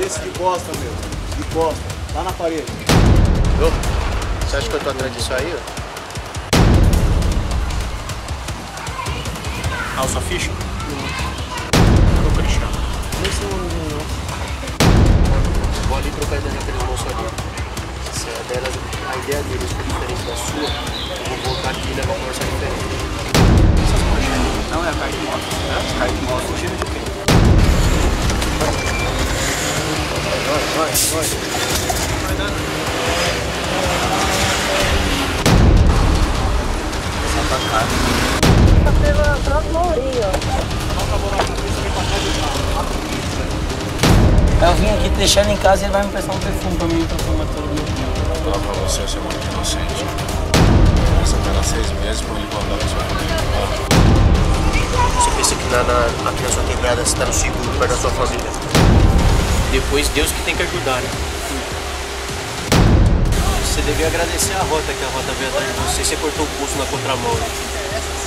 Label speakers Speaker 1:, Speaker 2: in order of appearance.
Speaker 1: esse de costa, meu. De costa. Lá na parede.
Speaker 2: Ô, você acha que eu tô atrás disso aí, ó?
Speaker 3: Ah, sua ficha?
Speaker 2: Não.
Speaker 3: Ô, Cristiano.
Speaker 2: Nem sei o nome dele, não. Vou ali trocar ideia naquele moço ali. Se a ideia deles for diferente da sua, eu vou voltar aqui e levar uma conversa diferente.
Speaker 3: Essas manchas aí? Não, é a carta de moto. É? As cartas de moto fugiram de quê?
Speaker 2: Vai.
Speaker 3: Vai dar, né? Essa tá cara.
Speaker 4: Tá pela própria Maurinho, ó.
Speaker 5: Eu vim aqui deixar ele em casa e ele vai me prestar um perfume pra mim, pra formar todo o meu dia.
Speaker 6: Vou falar pra você, você é muito inocente. Você tá lá 6 meses pra ele voltar pra sua família.
Speaker 2: Você pensa que aqui na sua quebrada você tá no seguro perto da sua família? Depois Deus que tem que ajudar, né? Você devia agradecer a rota que a rota veio atrás de você. Você cortou o pulso na contramão, né?